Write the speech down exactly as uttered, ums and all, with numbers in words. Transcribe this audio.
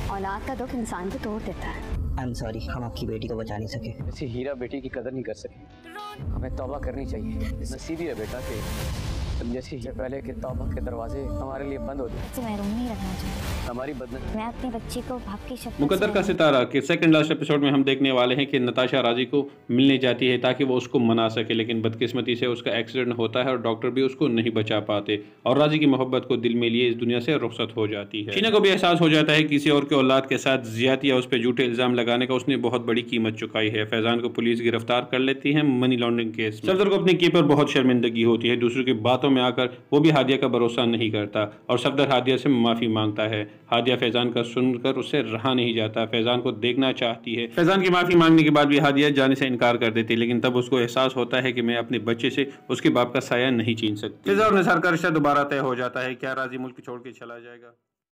औलाद का दुख इंसान को तोड़ देता है। आई एम सॉरी, हम आपकी बेटी को बचा नहीं सके। ऐसी हीरा बेटी की कदर नहीं कर सके। हमें तौबा करनी चाहिए। नसीब ही है बेटा कि तुम जैसी पहले के तौबा के दरवाजे हमारे लिए बंद हो जाए। मैं रूम नहीं रखना चाहती। हमारी बदन मैं अपनी बच्ची को भाग की शक्ल मुकद्दर का सितारा के सेकंड लास्ट एपिसोड में हम देखने वाले हैं कि नताशा राजी को मिलने जाती है ताकि वो उसको मना सके, लेकिन बदकिस्मती से उसका एक्सीडेंट होता है और डॉक्टर भी उसको नहीं बचा पाते और राजी की मोहब्बत को दिल में लिए इस दुनिया से रुखसत हो जाती है। शीना को भी एहसास हो जाता है किसी और के औलाद के साथ ज्यादती या उस पर झूठे इल्जाम लगाने का उसने बहुत बड़ी कीमत चुकाई है। फैजान को पुलिस गिरफ्तार कर लेती है मनी लॉन्ड्रिंग केस में। सफदर को अपनी की पर बहुत शर्मिंदगी होती है। दूसरों की बातों में आकर वो भी हादिया का भरोसा नहीं करता और सफदर हादिया से माफी मांगता है। हादिया फैजान का सुनकर उससे रहा नहीं जाता, फैजान को देखना चाहती है। फैजान की माफी मांगने के बाद भी हादिया जाने से इनकार कर देती है, लेकिन तब उसको एहसास होता है कि मैं अपने बच्चे से उसके बाप का साया नहीं छीन सकती। फिजा और निसार का रिश्ता दोबारा तय हो जाता है। क्या राजी मुल्क छोड़ के चला जाएगा?